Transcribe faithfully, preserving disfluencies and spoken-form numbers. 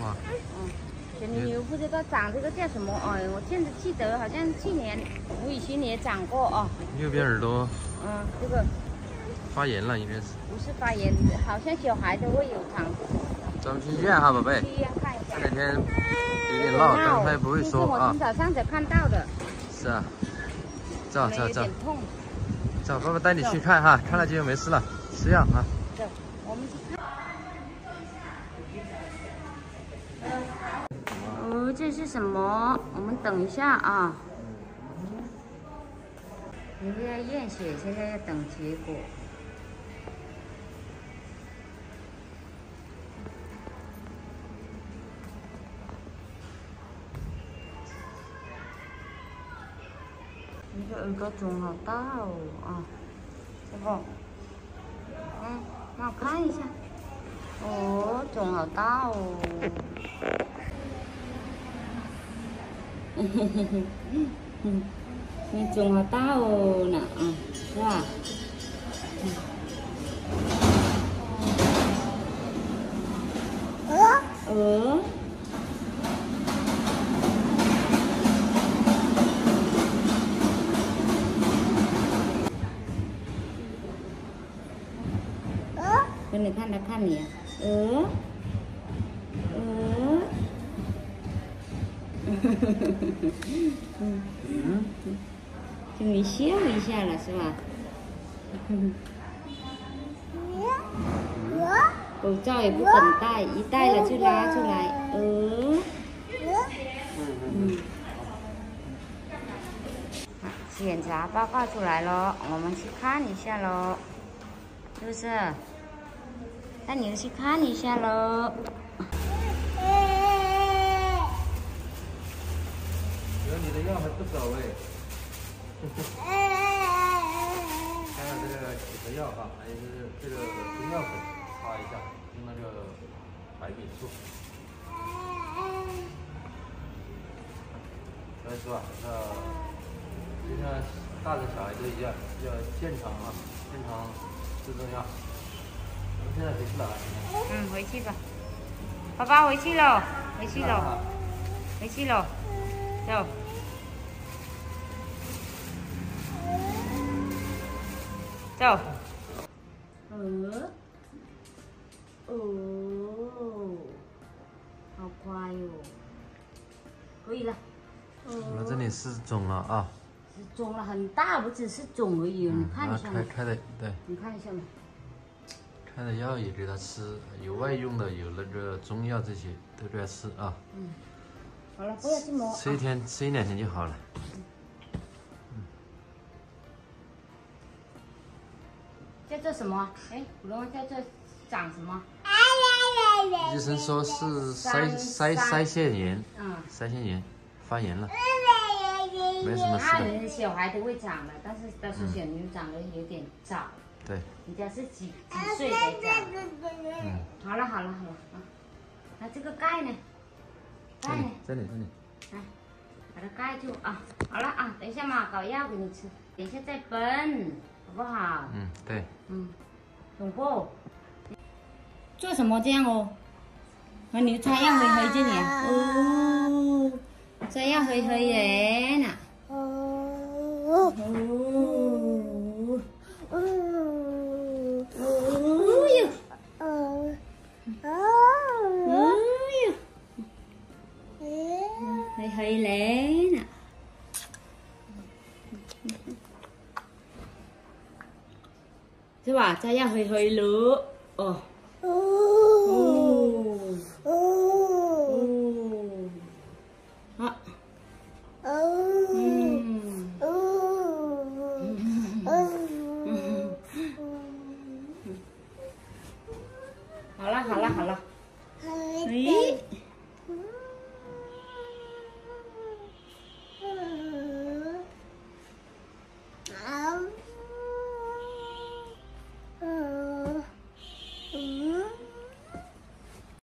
啊。 嗯，小牛牛不知道长这个叫什么？哎，我现在记得好像去年吴雨欣也长过哦。 右边耳朵。 嗯，这个发炎了，应该是。 不是发炎，好像小孩都会有长。 咱们去医院哈，宝贝。 去医院看一下。 这两天有点闹，但是他也不会说啊。 我今早上才看到的。 是啊。走走走。 有点痛。 走，爸爸带你去看哈，看了就没事了，吃药啊。 走，我们去看。哦，这是什么？我们等一下啊。人家验血，现在要等结果。你的耳朵肿好大哦啊！这个，嗯，让我看一下。哦，肿好大哦。嘿嘿嘿嘿，嗯，你肿好大哦呢啊，是吧？鹅。鹅。给你看，他看你啊，鹅，鹅，嗯嗯，就你笑一下了是吧？口罩也不肯戴，一戴了就拉出来，鹅，嗯，检查报告出来了，我们去看一下喽，是不是？带你去看一下喽。 哥，你的药还不走哎。看看这个止咳药哈，还有就是这个中药粉擦一下，用那个白米醋。所以说啊，这就像大人小孩都一样，要健康啊，健康最重要。现在回去了。 嗯，回去吧。爸爸回去了，回去了，回去了，走。走。呃。哦。好乖哟。可以了。 我这里是肿了啊。 是肿了很大，不只是肿而已，你看一下。 开开的对。 你看一下嘛。 开的药也给他吃，有外用的，有那个中药，这些都给他吃啊。 嗯，好了，不要去摸。 吃一天，吃一两天就好了。 嗯。叫做什么？哎，普通话叫做长什么？ 医生说是腮腮腮腺炎， 嗯， 腮腺炎发炎了，没什么事的。 大人的小孩都会长的，但是但是小牛长得有点早。 对， 人家是几几岁才长？ 嗯， 好了好了好了啊，那这个盖呢？盖呢？ 这里这里， 来，把它盖住啊！好了啊，等一下嘛，搞药给你吃，等一下再分，好不好？ 嗯，对， 嗯，懂不？做什么这样哦？和你擦药黑黑这里啊？哦，擦药黑黑耶呐。哦。哦。哦哟，哦哟，黑黑嘞呐，是吧？这样黑黑了哦。